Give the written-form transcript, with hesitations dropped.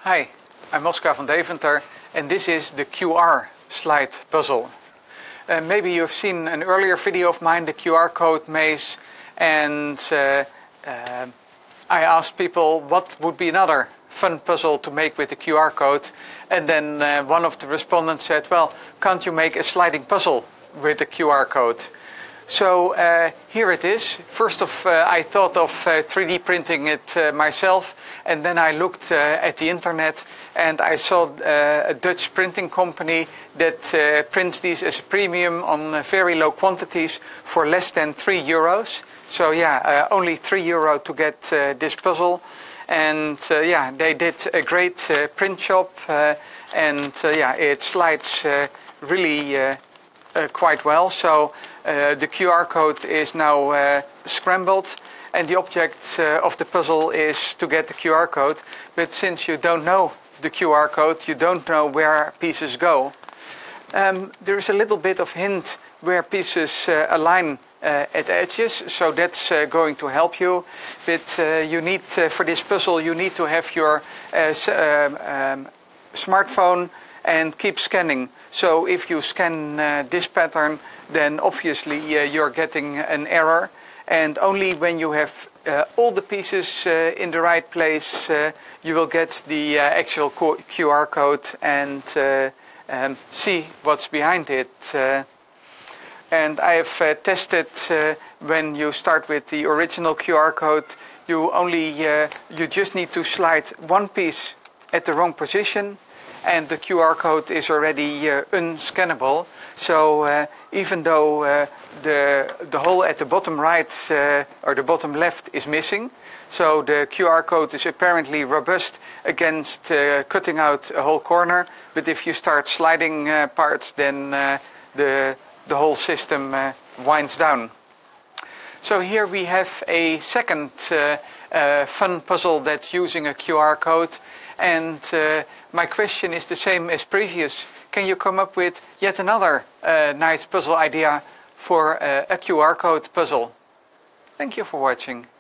Hi, I'm Oscar van Deventer and this is the QR slide puzzle. Maybe you've seen an earlier video of mine, the QR code maze, and I asked people what would be another fun puzzle to make with the QR code, and then one of the respondents said, well, can't you make a sliding puzzle with the QR code? So here it is. First I thought of 3D printing it myself, and then I looked at the internet and I saw a Dutch printing company that prints these as a premium on very low quantities for less than €3. So yeah, only €3 to get this puzzle. And yeah, they did a great print job, and yeah, it slides really quite well. So the QR code is now scrambled, and the object of the puzzle is to get the QR code. But since you don't know the QR code, you don't know where pieces go. There's a little bit of hint where pieces align at edges, so that's going to help you. But you need, for this puzzle, you need to have your smartphone and keep scanning. So if you scan this pattern, then obviously you're getting an error. And only when you have all the pieces in the right place, you will get the actual QR code and see what's behind it. And I have tested when you start with the original QR code, you just need to slide one piece at the wrong position, and the QR code is already unscannable. So even though the hole at the bottom right or the bottom left is missing, so the QR code is apparently robust against cutting out a whole corner. But if you start sliding parts, then the whole system winds down. So here we have a second fun puzzle that's using a QR code. And my question is the same as previous. Can you come up with yet another nice puzzle idea for a QR code puzzle? Thank you for watching.